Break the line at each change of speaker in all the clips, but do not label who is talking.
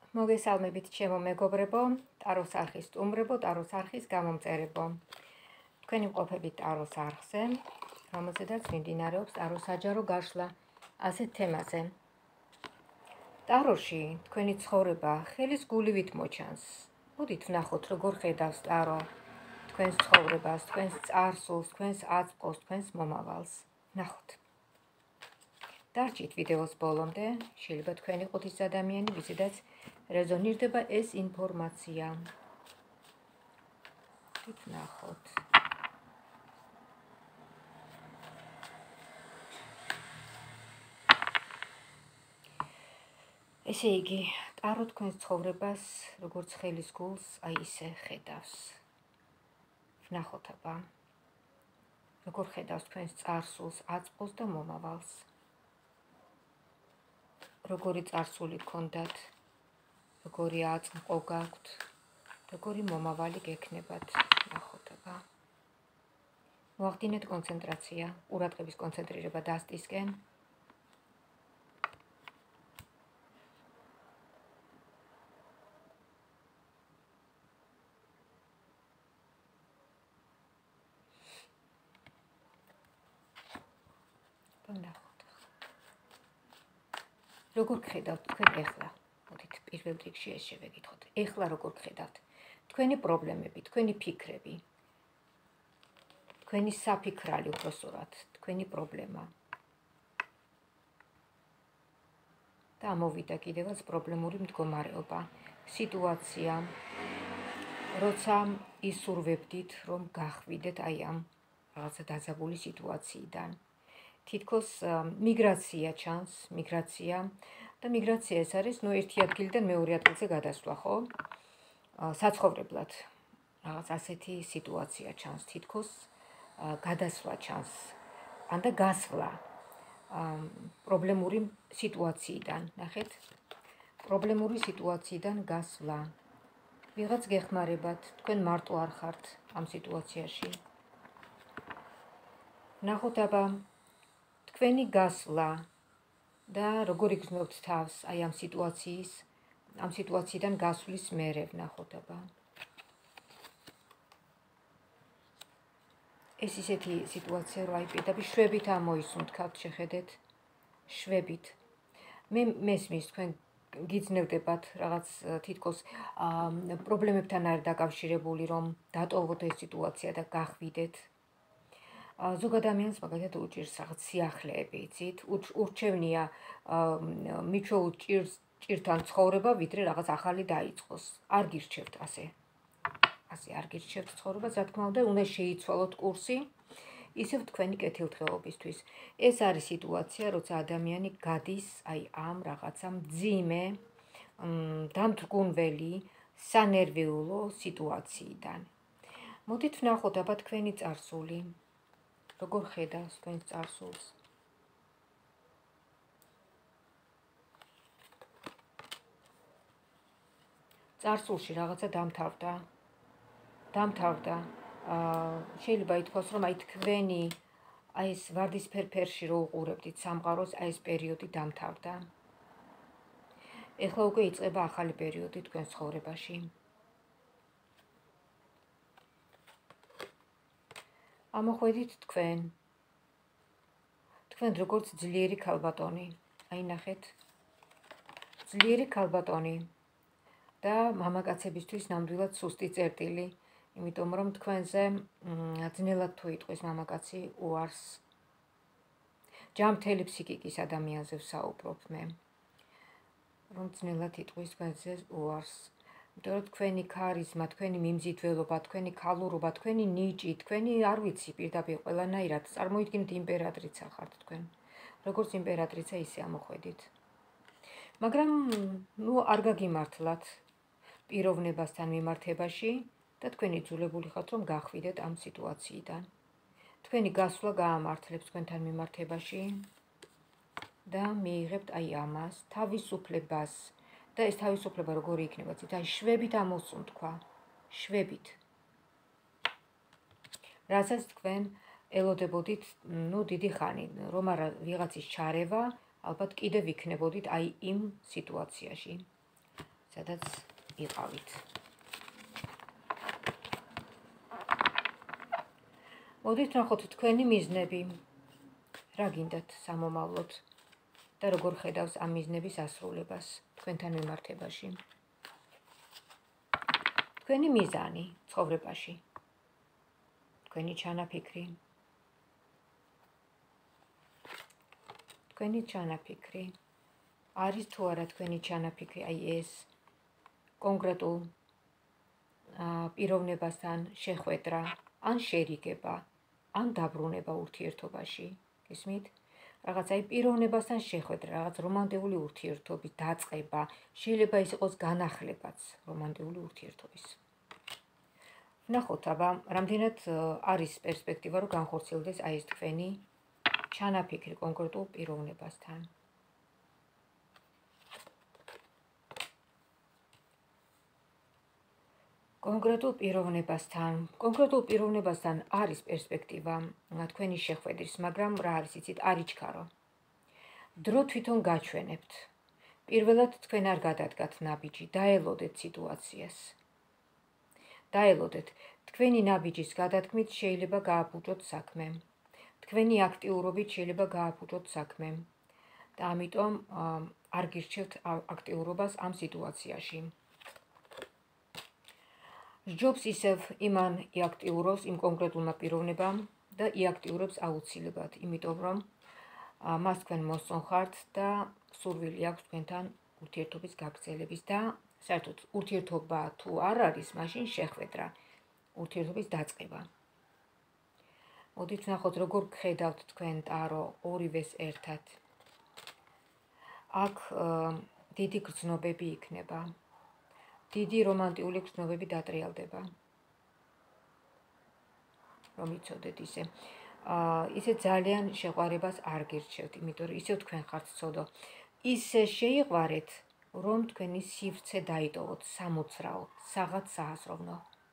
მოგესალმებით ჩემო მეგობრებო, ტაროს არხის სტუმრებო, ტაროს არხის გამომწერებო. თქვენი მყოფებით ტაროს არხზე, რომელზედაც მიმდინარეობს ტაროს საჯარო გაშლა ასეთ თემაზე. ტაროში თქვენი ცხოვრება ხელის გულივით მოჩანს. მოდით ვნახოთ, როგორ ხედავს ტარო თქვენს ცხოვრებას, თქვენს წარსულს, თქვენს აწმყოს, თქვენს მომავალს. ვნახოთ. დარჩით ვიდეოს ბოლომდე, შეიძლება თქვენ იყოთ ის ადამიანი, ვიზედაც რეზონირდება ეს ინფორმაცია. ვნახოთ. ესე იგი, ტარო თქვენს ცხოვრებას, როგორც ხელის გულს, აი ისე ხედავს. ვნახოთ აბა. როგორ ხედავს თქვენს წარსულს, აწმყოს და მომავალს. როგორი წარსული გქონდათ, როგორი აწმყო გაქვთ, როგორი მომავალი გექნებათ. ვნახოთ აბა. მოახდინეთ კონცენტრაცია, ყურადღების კონცენტრირება დასტისკენ. როგორ გხედავთ თქვენ ეხლა? მოდით პირველ რიგში ეს შევეკითხოთ. ეხლა როგორ გხედავთ? თქვენი პრობლემები, თქვენი ფიქრები, თქვენი საფიქრალი უпроსტად, თქვენი პრობლემა. და ამოვიდა კიდევაც პრობლემური მდგომარეობა, სიტუაცია, როცა ისურვებდით, რომ გახვიდეთ აი ამ რაღაცა დაძაბული სიტუაციიდან. თითქოს მიგრაცია ჩანს, მიგრაცია და მიგრაცია ეს არის, ერთი ადგილიდან მეორე ადგილზე გადასვლა, ხო? საცხოვრებლად. რაღაც ასეთი სიტუაცია ჩანს, თითქოს გადასვლა ჩანს, ან და გასვლა პრობლემური სიტუაციიდან, ნახეთ? პრობლემური სიტუაციიდან გასვლა. ვიღაც გეხმარებათ, თქვენ მარტო არ ხართ ამ სიტუაციაში. ნახოთ აბა თქვენი გასვლა და როგორ იგრძნობთ თავს აი ამ სიტუაციიდან გასვლის მერე. ვნახოთ აბა. ეს ისეთი სიტუაცია, რომ აი პირდაპირ შვებით ამოისუნთქავთ, შეხედეთ, შვებით. მე მესმის თქვენ გიძნევდებათ რაღაც თითქოს პრობლემებთან არის დაკავშირებული, რომ დატოვოთ ეს სიტუაცია და გახვიდეთ. ზოგ ადამიანს მაგალითად უჭირს რაღაც სიახლეები, იცით? ურჩევნია მიჩვეულ ჭირთან ცხოვრება, ვიდრე რაღაც ახალი დაიწყოს. არ გირჩევთ ასე არ გირჩევთ ცხოვრებას, რა თქმა უნდა, უნდა შეიცვალოთ კურსი, ისევ თქვენი კეთილდღეობისთვის. ეს არის სიტუაცია, როცა ადამიანი გადის აი ამ რაღაცა მძიმე, დამთრგუნველი, სანერვიულო სიტუაციიდან. მოდით ვნახოთ აბა თქვენი წარსული. როგორ ხედავს თქვენს წარსულს? წარსულში რაღაცა დამთავრდა. შეიძლება ითქვას, რომ აი თქვენი აი ეს ვარდისფერ ფერში რო უყურებდით სამყაროს, აი ეს პერიოდი დამთავრდა. ეხლა უკვე იწყება ახალი პერიოდი თქვენს ცხოვრებაში. ამოხვედით თქვენ როგორც ძლიერი ქალბატონი. აი ნახეთ, ძლიერი ქალბატონი და მამაკაცებისთვის ნამდვილად სუსტი წერტილი, იმიტომ რომ თქვენზე ძნელად თუ იტყვის მამაკაცი უარს. ჯანმრთელი ფსიქიკის ადამიანზე ვსაუბრობ მე, რომ ძნელად იტყვის თქვენზე უარს. იმიტომ რომ თქვენი ქარიზმა, თქვენი მიმზიდველობა, თქვენი ქალურობა, თქვენი ნიჭი, თქვენი არ ვიცი პირდაპირ ყველანაირად წარმოიდგინეთ იმპერატრიცა ხართ თქვენ. როგორც იმპერატრიცა ისე ამოხვედით. მაგრამ არ გაგიმართლათ პიროვნებასთან მიმართებაში და თქვენ იძულებული ხართ, რომ გახვიდეთ ამ სიტუაციიდან. თქვენი გასვლა გაამართლებს თქვენთან მიმართებაში და მიიღებთ აი ამას, თავისუფლებას. და ეს თავისუფლება როგორი იქნება? აი შვებით ამოსუნთქვა, შვებით. რასაც თქვენ ელოდებოდით, დიდი ხანი, რომ არა ვიღაცის ჩარევა, ალბათ კიდევ იქნებოდით აი იმ სიტუაციაში. სადაც იყავით. მოდით ნახოთ თქვენი მიზნები. რა გინდათ სამომავლოდ და როგორ ხედავს ამ მიზნების ასრულებას თქვენთან მიმართებაში. თქვენი მიზანი ცხოვრებაში, თქვენი ჩანაფიქრი, არის თუ არა თქვენი ჩანაფიქრი აი ეს კონკრეტულ პიროვნებასთან შეხვედრა, ან შერიგება, ან დაბრუნება ურთიერთობაში, გესმით? რაღაც აი პიროვნებასთან შეხვედრა, რაღაც რომანტიკული ურთიერთობის დაწყება, შეიძლება ის იყოს განახლებაც რომანტიკული ურთიერთობის. ვნახოთ, აბა, რამდენად არის პერსპექტივა, რომ განხორციელდეს აი ეს თქვენი ჩანაფიქრი კონკრეტულ პიროვნებასთან. კონკრეტულ პიროვნებასთან არის პერსპექტივა თქვენი შეხვედრის, მაგრამ რა არის იცით, არ იჩქარო. დრო თვითონ გაჩვენებთ. პირველად თქვენ არ გადადგათ ნაბიჯი, დაელოდეთ სიტუაციას. დაელოდეთ, თქვენი ნაბიჯის გადადგმით შეიძლება გააფუჭოთ საქმე. თქვენი აქტიურობით შეიძლება გააფუჭოთ საქმე. და ამიტომ არ გირჩევთ აქტიურობას ამ სიტუაციაში. ჯობს ისევ იმან იაქტიუროს იმ კონკრეტულმა პიროვნებამ და იაქტიურებს აუცილებლად, იმიტომ რომ მას თქვენ მოსწონხართ და სურვილი აქვს თქვენთან ურთიერთობის გაგრძელების და საერთოდ ურთიერთობა თუ არ არის, მაშინ შეხვედრა, ურთიერთობის დაწყება. მოდით ვნახოთ, როგორ გხედავთ თქვენ ტარო ორივეს ერთად. აქ დიდი გრძნობები იქნება. დიდი რომანტიკული გრძნობები დატრიალდება. რომ იცოდეთ ისე. ისე ძალიან შეყვარებას არ გირჩევთ, იმიტომ რომ ისევ თქვენ ხართ ცოდო. ისე შეიყვარეთ, რომ თქვენი სივრცე დაიტოვოთ, სამოცრაო, საღად სააზროვნო.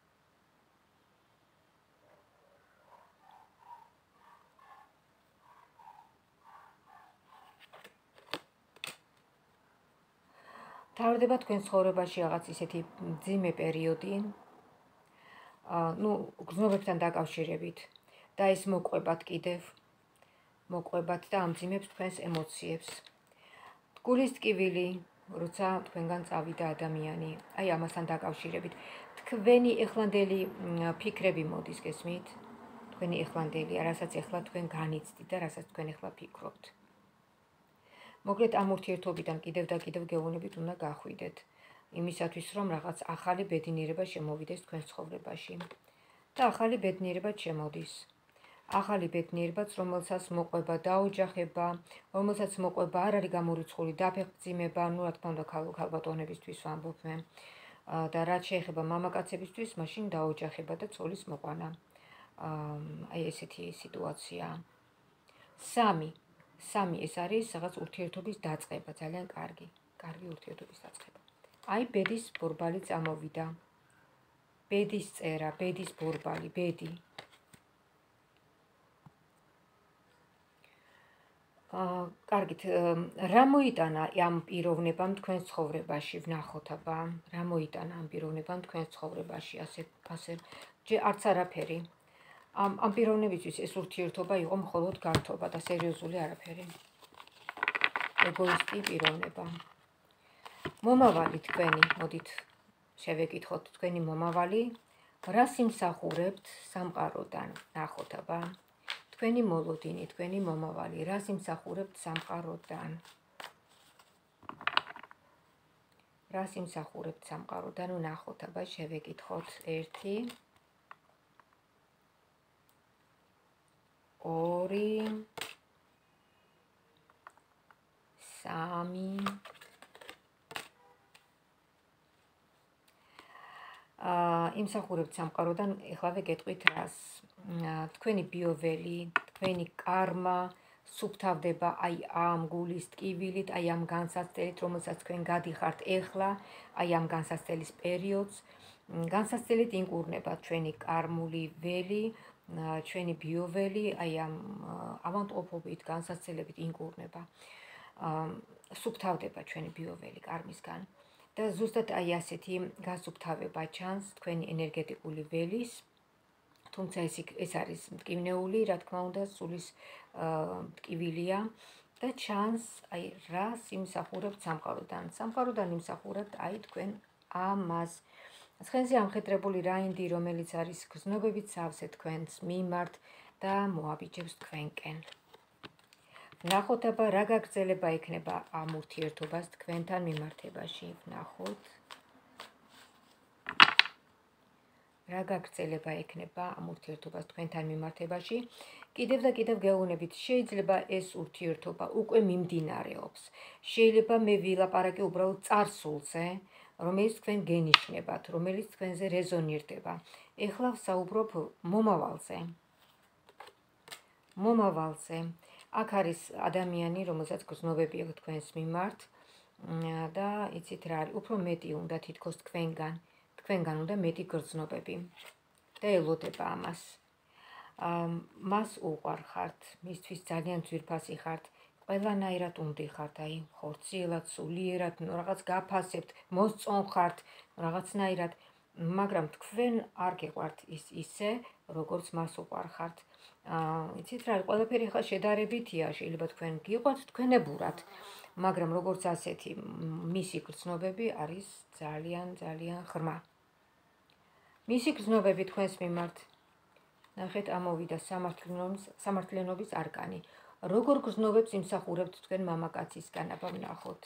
თავდება თქვენ ცხოვრებაში რაღაც ისეთი მძიმე პერიოდი, გრძნობებთან დაკავშირებით და ეს მოყვებათ კიდევ, მოყვებათ და ამძიმებს თქვენს ემოციებს. გულის ტკივილი, როცა თქვენგან წავიდა ადამიანი, აი ამასთან დაკავშირებით, თქვენი ეხლანდელი ფიქრები მოდის, გესმით? თქვენი ეხლანდელი, რასაც ეხლა თქვენ განიცდით და რასაც თქვენ ეხლა ფიქრობთ. მოკლედ ამ ურთიერთობიდან კიდევ და კიდევ გეუბნებით უნდა გახვიდეთ. იმისათვის, რომ რაღაც ახალი ბედნიერება შემოვიდეს თქვენს ცხოვრებაში. და ახალი ბედნიერება შემოდის. ახალი ბედნიერებაც, რომელსაც მოყვება დაოჯახება, რომელსაც მოყვება არ არის გამორიცხული დაფეხმძიმება, რა თქმა უნდა, ქალბატონებისთვის ვამბობ მე. და რაც შეეხება მამაკაცებისთვის, მაშინ დაოჯახება და ცოლის მოყვანა. აი ესეთი სიტუაცია. 3 ეს არის რაღაც ურთიერთობის დაწყება, ძალიან კარგი ურთიერთობის დაწყება. აი ბედის ბორბალი წამოვიდა. ბედის წერა, ბედის ბორბალი, ბედი. კარგით, რა მოიტანა ამ პიროვნებამ თქვენს ცხოვრებაში, ვნახოთ აბა, რა მოიტანა ამ პიროვნებამ თქვენს ცხოვრებაში, ასე არც არაფერი. ამ პიროვნებისთვის ეს ურთიერთობა იყო მხოლოდ გართობა და სერიოზული არაფერი. ეგოისტი პიროვნება. მომავალი თქვენი, მოდით შევეკითხოთ თქვენი მომავალი, რას იმსახურებთ სამყაროდან, ნახოთ აბა. თქვენი მოლოდინი, თქვენი მომავალი, რას იმსახურებთ სამყაროდან? რას იმსახურებთ სამყაროდან, ნახოთ აბა, შევეკითხოთ 1 2 3 იმსახურებთ სამყაროდან, ეხლავე გეტყვით რას. თქვენი ბიოველი, თქვენი კარმა სუფთავდება აი ამ გულის ტკივილით, აი ამ განსაცდელით, რომელსაც თქვენ გადიხართ ეხლა, აი ამ განსაცდელის პერიოდს. განსაცდელით ინკურნება ჩვენი კარმული ველი, ჩვენი ბიოველი, აი ამ ავანტყოფობით, განსაცდელებით ინკურნება. სუფთავდება ჩვენი ბიოველი კარმისგან. და ზუსტად აი ასეთი გასუფთავება ჩანს თქვენი ენერგეტიკული ველის, თუმცა ეს არის მტკივნეული, რა თქმა უნდა, სულის მტკივილია და ჩანს აი რას იმსახურებთ სამყაროდან. სამყაროდან იმსახურებთ აი თქვენ ამას. ცხენზე ამხედრებული რაინდი, რომელიც არის გრძნობებით სავსე თქვენს მიმართ და მოაბიჯებს თქვენკენ. ვნახოთ აბა რა გაგრძელება ექნება ამ ურთიერთობას თქვენთან მიმართებაში. ვნახოთ რა გაგრძელება ექნება ამ ურთიერთობას თქვენთან მიმართებაში. კიდევ და კიდევ გეუბნებით, შეიძლება ეს ურთიერთობა უკვე მიმდინარეობს. შეიძლება მე ვილაპარაკე უბრალოდ წარსულზე, რომელიც თქვენ გენიშნებათ, რომელიც თქვენზე რეზონირდება. ეხლა ვსაუბრობ მომავალზე. მომავალზე. აქ არის ადამიანი, რომელსაც გრძნობები აქვს თქვენს მიმართ და იცით რა არის, უფრო მეტი უნდა თითქოს თქვენგან უნდა მეტი გრძნობები და ელოდება ამას. მას უყვარხართ, მისთვის ძალიან ძვირფასი ხართ, ყველანაირად უნდიხართ, აი, ხორციელად, სულიერად, რაღაც გაფასებთ, მოსწონხართ, რაღაცნაირად, მაგრამ თქვენ არ გეყვართ ისე, როგორც მას უყვარხართ. იცით რა, ყველაფერი ხა შედარებითია, შეიძლება თქვენ გიყვართ თქვენებურად, მაგრამ როგორც ასეთი მისი გრძნობები არის ძალიან ღრმა. მისი გრძნობები თქვენს მიმართ. ნახეთ, ამოვიდა სამართლიანობის არკანი. როგორ გრძნობებს იმსახურებთ თქვენ მამაკაცისგან, აბა ვნახოთ.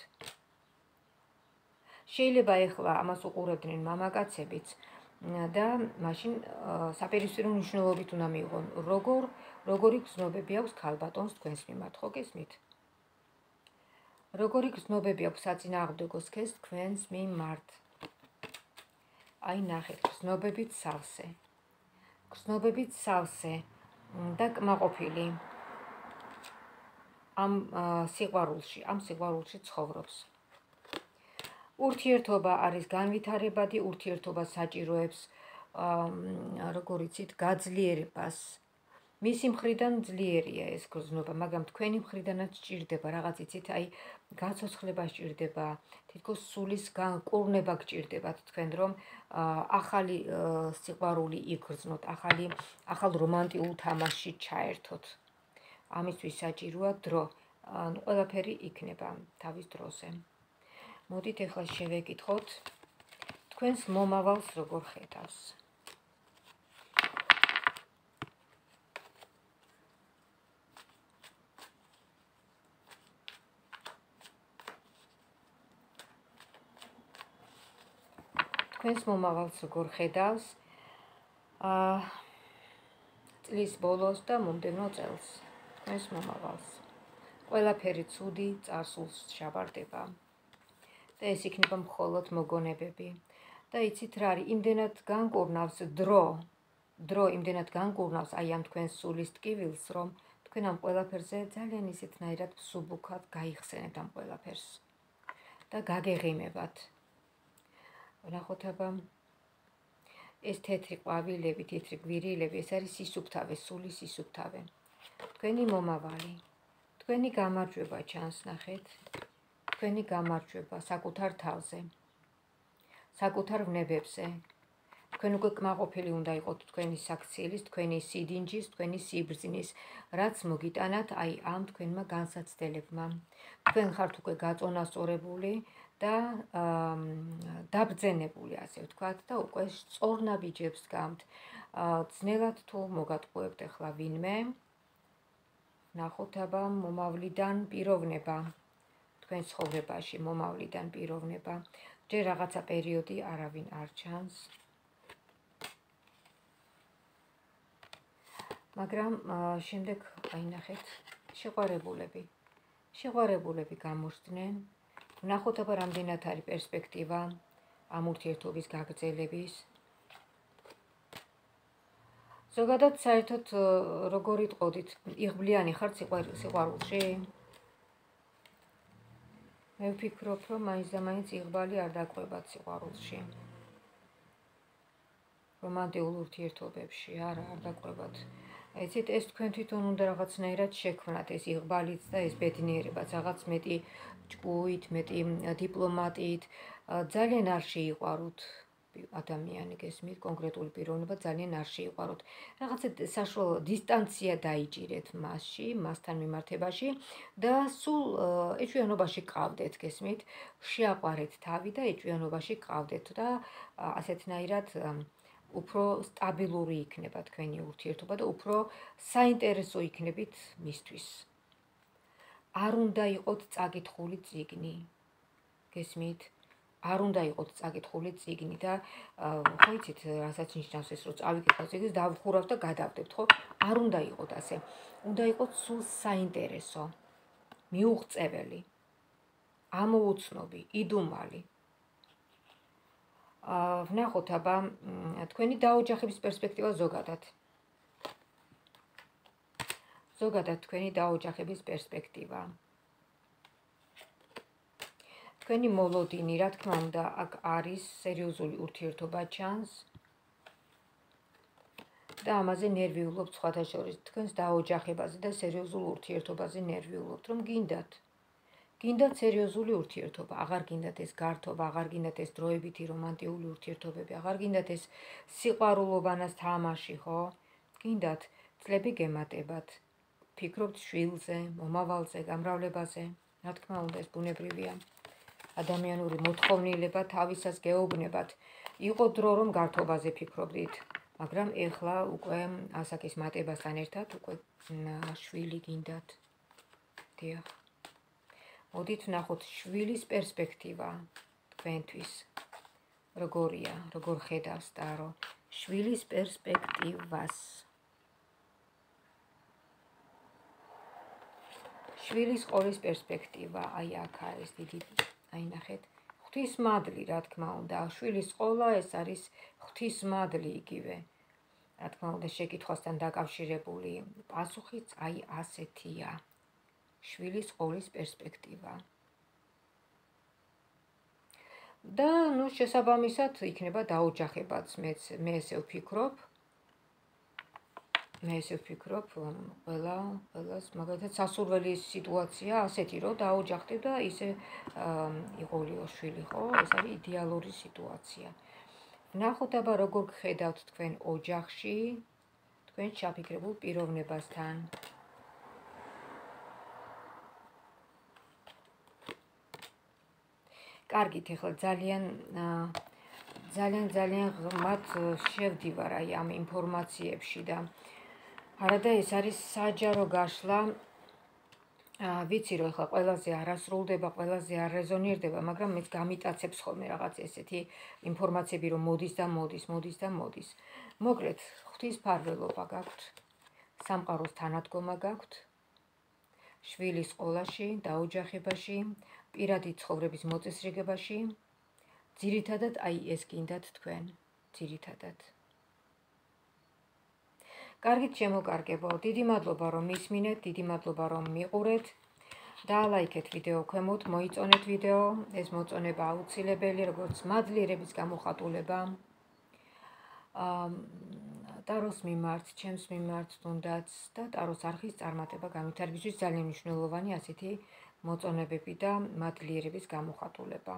შეიძლება ეხლა ამას უყურებდნენ მამაკაცებიც და მაშინ საპირისპირო მნიშვნელობით უნდა მიიღონ, როგორი გრძნობები აქვს ქალბატონს თქვენს მიმართ, ხო გესმით? როგორი გრძნობები აქვს საწინააღმდეგო სქესს თქვენს მიმართ. აი ნახეთ, გრძნობებით სავსე. გრძნობებით სავსე და კმაყოფილი. ამ სიყვარულში ცხოვრობს. ურთიერთობა არის განვითარებადი, ურთიერთობა საჭიროებს როგორ იცით, გაძლიერებას. მისი მხრიდან ძლიერია ეს გრძნობა, მაგრამ თქვენი მხრიდანაც სჭირდება რაღაც იცით, აი გაცოცხლება სჭირდება, თითქოს სულის განკურნება გჭირდებათ თქვენ, რომ ახალი სიყვარული იგრძნოთ, ახალ რომანტიულ თამაშში ჩაერთოთ. ამისთვის საჭიროა დრო. ყველაფერი იქნება თავის დროზე. მოდით ახლა შევეკითხოთ თქვენს მომავალს როგორ ხედავს. თქვენს მომავალს როგორ ხედავს წლის ბოლოს და მომდევნო წელს. თქვენს მომავალს. ყველაფერი ცუდი წარსულს შაბარდება. და ეს იქნება მხოლოდ მოგონებები. და იცით რა არის, იმდენად განკურნავს დრო იმდენად განკურნავს აი ამ თქვენს სულის ტკივილს, რომ თქვენ ამ ყველაფერზე ძალიან ისეთნაირად მსუბუქად გაიხსენებთ ამ ყველაფერს და გაგეღიმებათ. ვნახოთ აბა ეს თეთრი ყვავილები, თეთრი გვირილები, ეს არის სისუფთავე, სულის სისუფთავე. თქვენი მომავალი, თქვენი გამარჯვება ჩანს, ნახეთ. თქვენი გამარჯვება საკუთარ თავზე, საკუთარ ვნებებზე. თქვენ უკვე კმაყოფილი უნდა იყოთ თქვენი საქციელის, თქვენი სიდინჯის, თქვენი სიბრძნის, რაც მოგიტანათ აი ამ თქვენმა განსაცდელებმა. თქვენ ხართ უკვე გაწონასწორებული და დაბრძენებული, ასე ვთქვათ, და უკვე სწორნაბიჯებს გამთ. ძნელად თუ მოგატყუებთ ახლა ვინმე. ნახოთ აბა მომავლიდან პიროვნება. თქვენ ცხოვრებაში მომავლიდან პიროვნება. ჯერ რაღაცა პერიოდი არავინ არ ჩანს. მაგრამ შემდეგ აი ნახეთ, შეყვარებულები გამოჩნდნენ. ვნახოთ აბა რამდენად არის პერსპექტივა ამ ურთიერთობის გაგრძელების. ზოგადად საერთოდ როგორ იტყოდით, იღბლიანი ხართ სიყვარულში? მე ვფიქრობ, რომ მაინც და მაინც იღბალი არ დაკვებათ სიყვარულში. რომანტიულ ურთიერთობებში არ დაკვებათ. ეცით ეს თქვენ თვითონ უნდა რაღაცნაირად შექმნათ ეს იღბალიც და ეს ბედნიერებაც რაღაც მეტი ჭკუით, მეტი დიპლომატიით, ძალიან არ შეიყვაროთ ადამიანი გესმით, კონკრეტული პიროვნება ძალიან არ შეიყვაროთ. რაღაცა საშუალო დისტანცია დაიჭირეთ მასში, მასთან მიმართებაში და სულ ეჭვიანობაში ყავდეთ, გესმით, შეაყვარეთ თავი და ეჭვიანობაში ყავდეთ და ასეთნაირად უფრო სტაბილური იქნება თქვენი ურთიერთობა და უფრო საინტერესო იქნებით მისთვის. არ უნდა იყოთ წაკითხული წიგნი. გესმით? არ უნდა იყოთ წაკითხული წიგნი და ხო იცით, რასაც ნიშნავს ეს, რომ წავიკითხავ წიგნს, დავხურავ და გადავდებთ, ხო? არ უნდა იყოთ ასე. უნდა იყოთ სულ საინტერესო, მიუღწეველი, ამოუცნობი, იდუმალი. ვნახოთ აბა თქვენი დაოჯახების პერსპექტივა ზოგადად. ზოგადად თქვენი დაოჯახების პერსპექტივა. თქვენი მოლოდინი, რა თქმა უნდა, აქ არის სერიოზული ურთიერთობა ჩანს და ამაზე ნერვიულობთ სხვათა შორის. თქვენს დაოჯახებაზე და სერიოზულ ურთიერთობაზე ნერვიულობთ, რომ გინდათ სერიოზული ურთიერთობა, აღარ გინდათ ეს გართობა, აღარ გინდათ ეს დროებითი რომანტიული ურთიერთობები, აღარ გინდათ ეს სიყვარულობანას თამაში, ხო? გინდათ წლები გემატებათ, ფიქრობთ შვილზე, მომავალზე, გამრავლებაზე, რა თქმა უნდა, ეს ბუნებრივია. ადამიანური მოთხოვნილება თავისას გეუბნებათ. იყო დრო, რომ გართობაზე ფიქრობდით, მაგრამ ეხლა უკვე ასაკის მატებასთან ერთად უკვე შვილი გინდათ. დიახ. მოდით ვნახოთ შვილის პერსპექტივა თქვენთვის. როგორია, როგორ ხედავს ტარო შვილის პერსპექტივას. შვილის ყოლის პერსპექტივა, აი აქ არის დიდი, აი ნახეთ, ღვთისმადლი, რა თქმა უნდა, შვილის ყოლა ეს არის ღვთისმადლი იგივე. რა თქმა უნდა, შეკითხვასთან დაკავშირებული პასუხიც აი ასეთია. შვილის ყოლის პერსპექტივა. და ნუ შესაბამისად იქნება დაოჯახებაც, მე ესე ვფიქრობ. ყველას მაგალითად სასურველი სიტუაცია ასეთი, რომ დაოჯახდე და ისე იყოლიო შვილი, ხო? ეს არის იდეალური სიტუაცია. ვნახოთ აბა როგორ გხედავთ თქვენ ოჯახში, თქვენ ჩაფიქრებულ პიროვნებასთან. კარგით, ეხლა ძალიან ღრმად შევდივარ აი ამ ინფორმაციებში და არადა ეს არის საჯარო გაშლა. ვიცი, რომ ეხლა ყველაზე არ ასრულდება, ყველაზე არ რეზონირდება, მაგრამ მეც გამიტაცებს ხოლმე რაღაც ესეთი ინფორმაციები, რომ მოდის და მოდის. მოკლედ, ღვთისმფარველობა გაქვთ, სამყაროს თანადგომა გაქვთ, შვილის ყოლაში, დაოჯახებაში, პირადი ცხოვრების მოწესრიგებაში, ძირითადად აი ეს გინდათ თქვენ, ძირითადად. კარგით შემოკარგებო, დიდი მადლობა რომ მისმინეთ, დიდი მადლობა რომ მიყურეთ. დაალაიქეთ ვიდეო ქვემოთ, მოიწონეთ ვიდეო, ეს მოწონება აუცილებელი, როგორც მადლიერების გამოხატულება. ტაროს მიმართ, ჩემს მიმართ თუნდაც და ტაროს არხის წარმატება განვითარებისთვის ძალიან მნიშვნელოვანი ასეთი მოწონებები და მადლიერების გამოხატულება.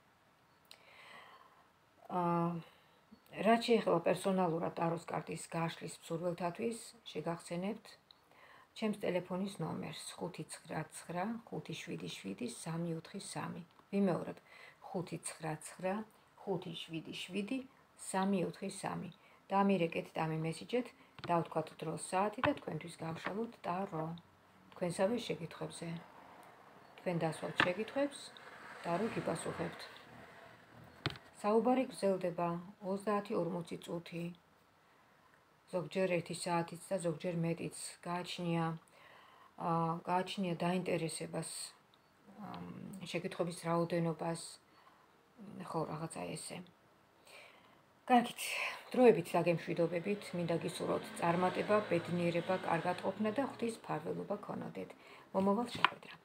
რაც შეეხება პერსონალურად ტაროს კარტის გაშლის მსურველთათვის, შეგახსენებთ ჩემს ტელეფონის ნომერს 599 577 343. ვიმეორებ 599 577 343. დამირეკეთ, დამიმესიჯეთ, დავთქვათ დროს, საათი და თქვენთვის გავშალოთ ტარო. თქვენსავე შეკითხვებზე. თქვენ დასვალთ შეკითხვებს, ტარო გიპასუხებთ. საუბარი გრძელდება 30-40 წუთი. ზოგჯერ 1 საათიც და ზოგჯერ მეტიც. გააჩნია დაინტერესებას, შეკითხვების რაოდენობას, ხო, რაღაცა ესე. კარგით, დროებით დაგემშვიდობებით, მინდა გისურვოთ წარმატება, ბედნიერება, კარგად ყოფნა და ღვთისმფარველობა გქონოდეთ. მომავალ შეხვედრამდე.